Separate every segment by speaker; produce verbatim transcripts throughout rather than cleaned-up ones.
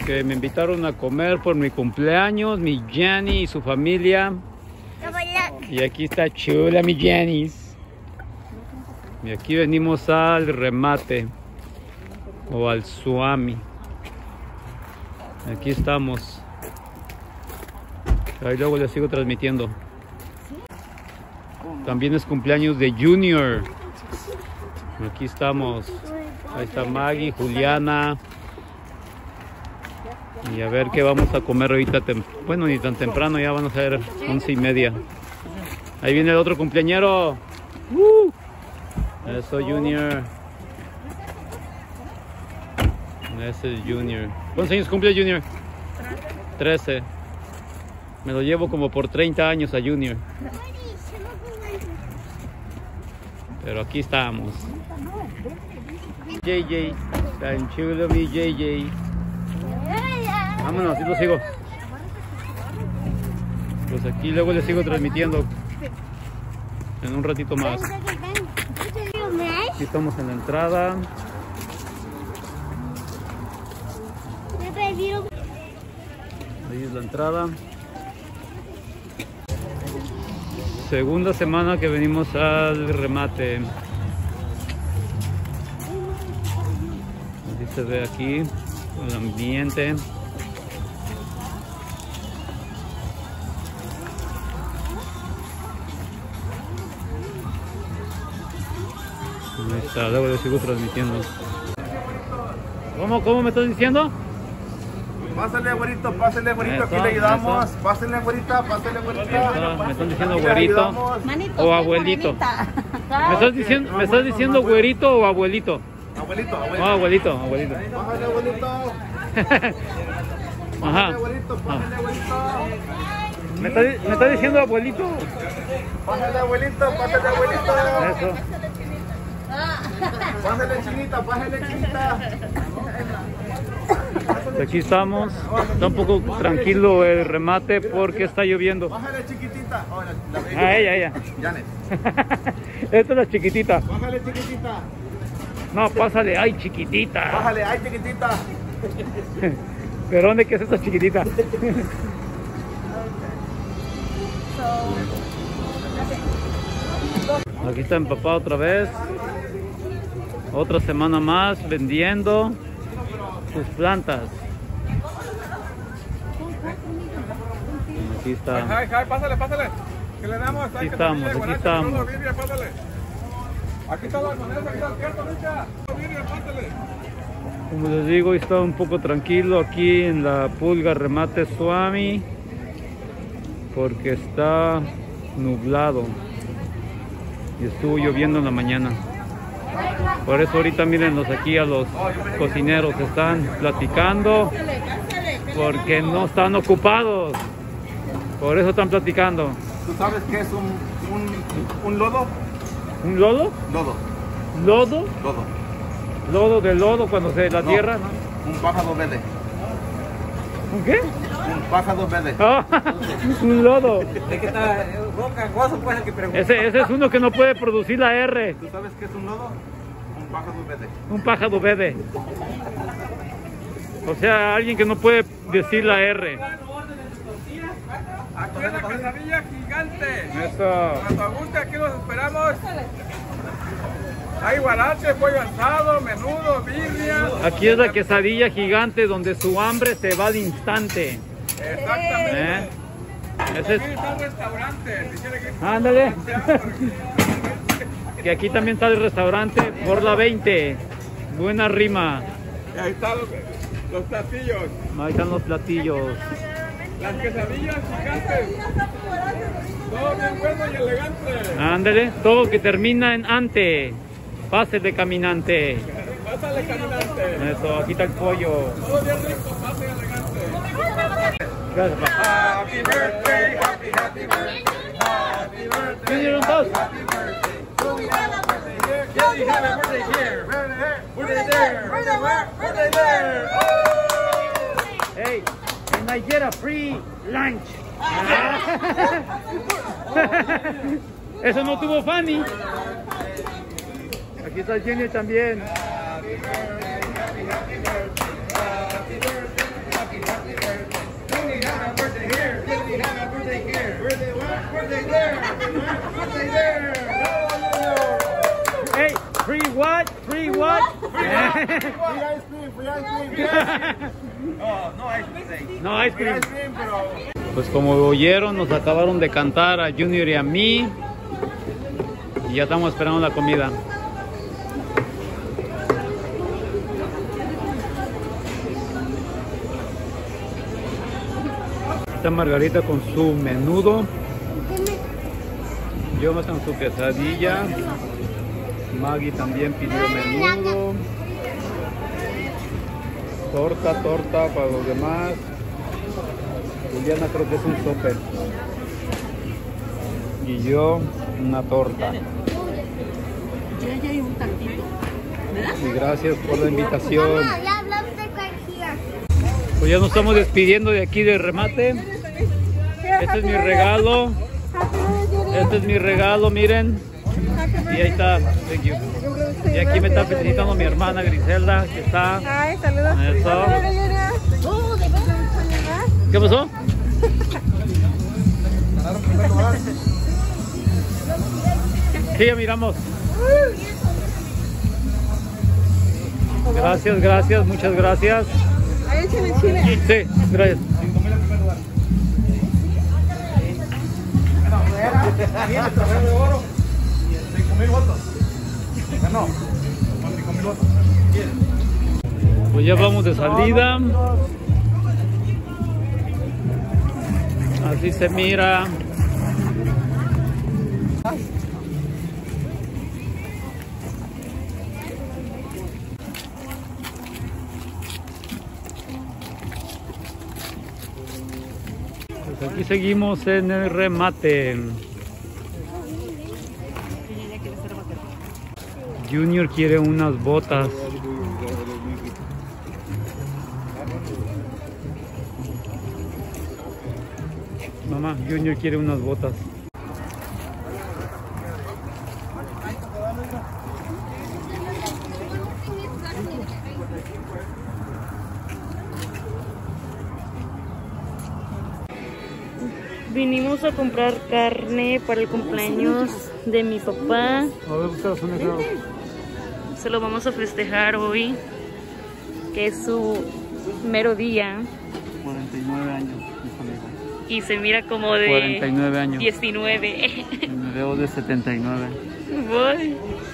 Speaker 1: que me invitaron a comer por mi cumpleaños, mi Jenny y su familia. Y aquí está chula mi Jenny. Y aquí venimos al remate o al Swami. Aquí estamos. Ahí luego les sigo transmitiendo. También es cumpleaños de Junior. Aquí estamos. Ahí está Maggie, Juliana. Y a ver qué vamos a comer ahorita. Bueno, ni tan temprano, ya van a ser once y media. Ahí viene el otro cumpleañero. ¡Uh! Eso, Junior. Ese es Junior. ¿Cuántos años cumple Junior? trece. Me lo llevo como por treinta años a Junior. Pero aquí estamos. J J. Tan chulo mi J J. Vámonos, y lo sigo. Pues aquí luego les sigo transmitiendo en un ratito más. Aquí estamos en la entrada. Ahí es la entrada. Segunda semana que venimos al remate. Así se ve aquí el ambiente. Ahí está, luego le sigo transmitiendo. ¿Cómo, cómo me estás diciendo?
Speaker 2: Pásale, güerito, pásale, güerito, aquí le ayudamos. Eso. Pásale, güerita, pásale, güerita.
Speaker 1: Me están diciendo güerito o abuelito. ¿Me estás diciendo, me estás diciendo güerito o abuelito?
Speaker 2: Abuelito, abuelito.
Speaker 1: Oh, abuelito, abuelito.
Speaker 2: Pásale, abuelito.
Speaker 1: Ajá.
Speaker 2: Pásale, abuelito, pásale, abuelito.
Speaker 1: ¿Me está, me está diciendo abuelito?
Speaker 2: Pásale, abuelito, pásale, abuelito.
Speaker 1: Eso.
Speaker 2: Pásale, chinita, pásale, chinita.
Speaker 1: Aquí estamos. Está un poco tranquilo el remate porque está lloviendo.
Speaker 2: Bájale, chiquitita.
Speaker 1: Ah, ella, ella.
Speaker 2: Janet.
Speaker 1: Esta es la chiquitita.
Speaker 2: Bájale, chiquitita.
Speaker 1: No, pásale, ay, chiquitita.
Speaker 2: Bájale, ay, chiquitita.
Speaker 1: ¿Pero dónde que es esta chiquitita? Aquí está mi papá otra vez. Otra semana más vendiendo sus plantas. Aquí está.
Speaker 2: Ay, ay, pásale, pásale. Que le damos.
Speaker 1: Aquí estamos, aquí estamos.
Speaker 2: Aquí está la moneda, aquí está el cierto, Richa. Pásale.
Speaker 1: Como les digo, está un poco tranquilo aquí en la Pulga Remate Swami porque está nublado y estuvo lloviendo en la mañana. Por eso ahorita mírenlos aquí a los cocineros, están platicando porque no están ocupados. Por eso están platicando.
Speaker 2: ¿Tú sabes qué es un, un, un lodo?
Speaker 1: ¿Un lodo?
Speaker 2: Lodo.
Speaker 1: ¿Lodo?
Speaker 2: Lodo.
Speaker 1: Lodo de lodo cuando se la
Speaker 2: No,
Speaker 1: tierra, ¿no?
Speaker 2: Un pájaro verde.
Speaker 1: ¿Un qué?
Speaker 2: Un pájaro verde.
Speaker 1: Ah, un lodo.
Speaker 3: Es que está gangoso, pues, el que pregunta.
Speaker 1: Ese, ese es uno que no puede producir la R.
Speaker 2: ¿Tú sabes qué es un lodo? Un pájaro verde.
Speaker 1: Un pájaro bebé. O sea, alguien que no puede decir la R.
Speaker 2: Aquí es la quesadilla gigante.
Speaker 1: Eso.
Speaker 2: Cuando guste, aquí los esperamos. Hay guarache, pollo asado, menudo, birria.
Speaker 1: Aquí es la quesadilla gigante donde su hambre se va al instante.
Speaker 2: Exactamente.
Speaker 1: ¿Eh? Ese es...
Speaker 2: Aquí está el restaurante. Si quiere que...
Speaker 1: Ándale. Que aquí también está el restaurante por la veinte. Buena rima.
Speaker 2: Y ahí están los, los platillos.
Speaker 1: Ahí están los platillos.
Speaker 2: Las quesadillas gigantes. Todo bien bueno y elegante.
Speaker 1: Ándale. Todo que termina en ante. Pase de caminante.
Speaker 2: Pásale, caminante.
Speaker 1: Eso, aquí está el pollo.
Speaker 2: Todo bien rico, pase elegante.
Speaker 1: Gracias, papá.
Speaker 2: Happy birthday, happy, happy birthday. Happy birthday.
Speaker 1: Vinieron todos.
Speaker 2: Happy birthday. Yeah, you have a birthday here. Birthday there. Birthday where? Birthday there.
Speaker 1: Hey, and I get a free lunch. Eso no tuvo Fanny. Aquí está Jenny también.
Speaker 2: Happy birthday, happy, happy birthday. Happy birthday, Junior, happy birthday here. Junior, happy birthday here. Birthday what? Birthday there. Birthday there.
Speaker 1: Hey, free what? Free what?
Speaker 2: Free ice cream, free ice cream. Oh, no ice cream.
Speaker 1: No ice
Speaker 2: Free
Speaker 1: cream.
Speaker 2: ice cream, pero...
Speaker 1: Pues como oyeron, nos acabaron de cantar a Junior y a mí. Y ya estamos esperando la comida. Está Margarita con su menudo. Yo me con su quesadilla. Maggie también pidió menudo. Torta, torta para los demás. Juliana creo que es un sope. Y yo una torta.
Speaker 4: Yo ya hay un tantito. ¿Verdad?
Speaker 1: Y gracias por la invitación. Pues ya nos estamos despidiendo de aquí de remate. Este es mi regalo. Este es mi regalo, miren. Y ahí está. Thank you. Y aquí me está felicitando mi hermana Griselda, que está.
Speaker 4: Ay, saludos.
Speaker 1: Eso. ¿Qué pasó? Sí, ya miramos. Gracias, gracias, muchas gracias.
Speaker 4: Ahí échale chile.
Speaker 1: Sí, gracias.
Speaker 2: Viene el trofeo de oro. cinco mil votos. Ganó. Con cinco mil votos.
Speaker 1: Pues ya vamos de salida. Así se mira. Pues aquí seguimos en el remate. Junior quiere unas botas. Mamá, Junior quiere unas botas.
Speaker 5: Vinimos a comprar carne para el cumpleaños de mi papá. Se lo vamos a festejar hoy, que es su mero día.
Speaker 1: cuarenta y nueve años, mis amigos.
Speaker 5: Y se mira como de
Speaker 1: cuarenta y nueve años.
Speaker 5: diecinueve.
Speaker 1: Me veo de setenta y nueve.
Speaker 5: Voy.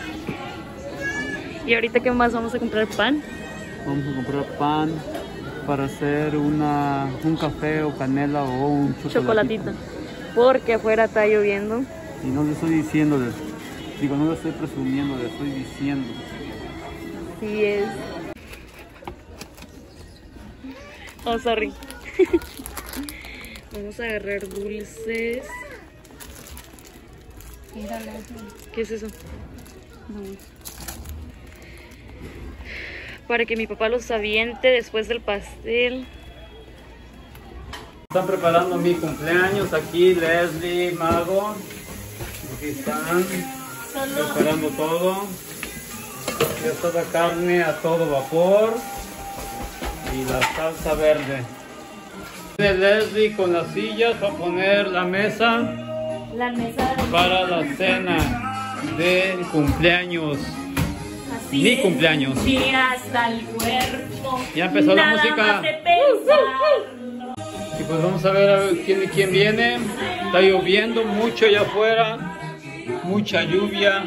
Speaker 5: Y ahorita, ¿qué más? Vamos a comprar pan.
Speaker 1: Vamos a comprar pan para hacer una, un café o canela o un chocolatito.
Speaker 5: Chocolatito. Porque afuera está lloviendo.
Speaker 1: Y no le estoy diciendo, de, digo, no le estoy presumiendo, le estoy diciendo.
Speaker 5: Sí es. Oh, sorry. Vamos a agarrar dulces. ¿Qué es eso? Para que mi papá los aviente después del pastel.
Speaker 1: Están preparando mi cumpleaños aquí, Leslie, Mago. Aquí están preparando todo. Ya está la carne a todo vapor. Y la salsa verde. Viene Leslie con las sillas para poner la mesa.
Speaker 5: La mesa de...
Speaker 1: Para la cena de cumpleaños.
Speaker 5: Así
Speaker 1: Mi
Speaker 5: es.
Speaker 1: cumpleaños.
Speaker 5: Sí, hasta el cuerpo.
Speaker 1: Ya empezó la
Speaker 5: Nada
Speaker 1: música.
Speaker 5: más de pensarlo.
Speaker 1: Y pues vamos a ver, a ver quién, quién viene. Está lloviendo mucho allá afuera. Mucha lluvia.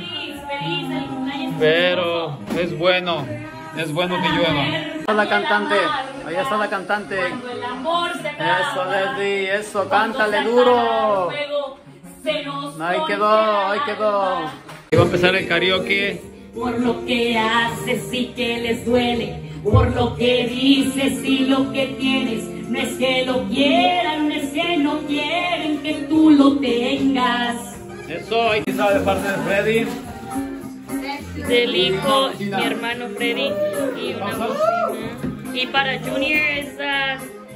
Speaker 1: Pero es bueno. Es bueno que llueva. Ahí está la cantante. Allá está la cantante. Eso, Leslie. Eso, cántale duro. Ahí quedó, ahí quedó. Y va a empezar el karaoke.
Speaker 5: Por lo que haces y que les duele, por lo que dices y lo que tienes, no es que lo quieran, es que no quieren que tú lo tengas.
Speaker 1: Eso, ahí está de parte de Freddy.
Speaker 5: Del hijo, mi hermano Freddy, y una bocina. Y para Junior esa...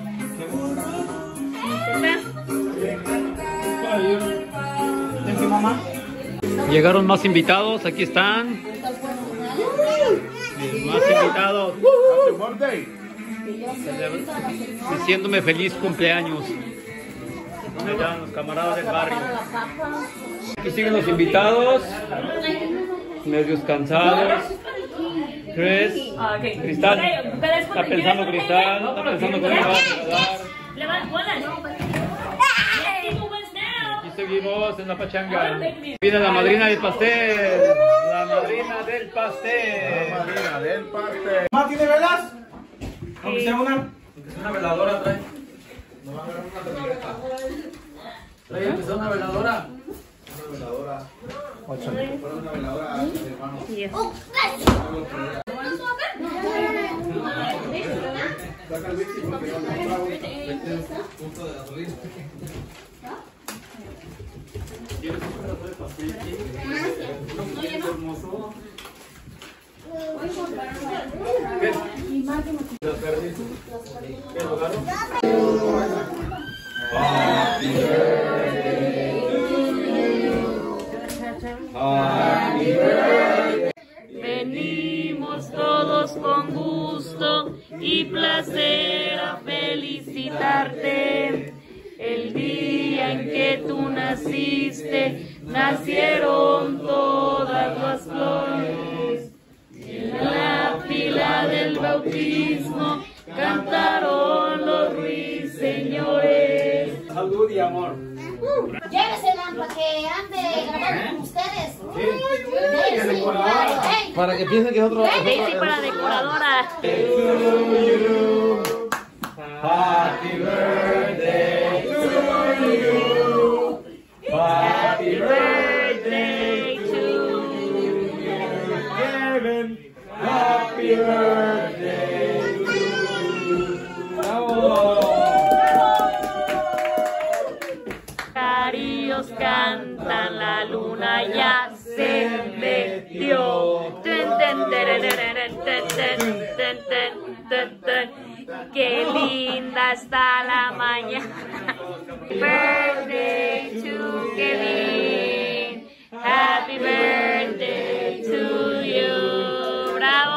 Speaker 1: ¿Es mi mamá? Llegaron más invitados, aquí están. Más invitados.
Speaker 2: Happy birthday.
Speaker 1: Diciéndome feliz cumpleaños. Allá los camaradas del barrio. Aquí siguen los invitados. Medios cansados. Chris, Cristal, está pensando Cristal, está pensando que le va a Aquí seguimos en la pachanga. Viene la madrina del pastel. La madrina del pastel.
Speaker 2: La madrina del pastel.
Speaker 3: ¿Más tiene velas? Aunque sea una. Aunque sea una veladora, trae. Trae, aunque sea una veladora. Una veladora. Ocho. Una veladora, hermano. Saca el bici porque no me pago. Punto de gasolina. ¿Quieres un pedazo de pastel? Hermoso. ¿Qué? ¿Los perdí? ¿Qué lo agarro? Happy birthday to you. Happy birthday.
Speaker 5: Venimos todos con gusto y placer a felicitarte. El día en que tú naciste, nacieron todas las flores. En la fila del bautismo cantaron los ruiseñores.
Speaker 3: Salud y amor.
Speaker 6: Llévesela para que ande grabando con ustedes.
Speaker 3: Para que piensen que es otro.
Speaker 5: Daisy para decoradora.
Speaker 3: Happy birthday to you.
Speaker 5: Happy birthday to you.
Speaker 3: Kevin. Happy birthday to you. ¡Bravo!
Speaker 5: Carillos cantan, la luna ya se metió. Ten, ten, terereren, ten, ten, ten, ten, ten, ten. Qué linda está la mañana. Birthday to Kevin. Happy birthday to you. Bravo.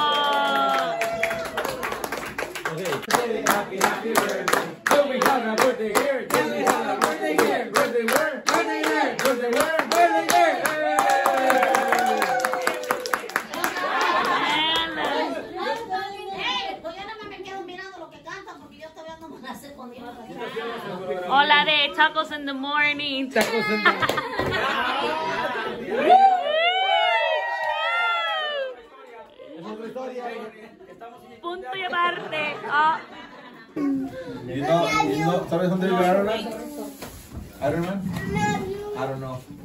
Speaker 3: Happy, happy birthday. Don't we have a birthday here? Don't we have a birthday here? Birthday where? Birthday here. Birthday where? Birthday here.
Speaker 5: Hola de Tacos in the Morning.
Speaker 3: Tacos in the Morning.
Speaker 5: Punto y aparte. Oh.
Speaker 2: You know, you know, ¿sabes dónde vive Iron Man? Iron Man? I don't know.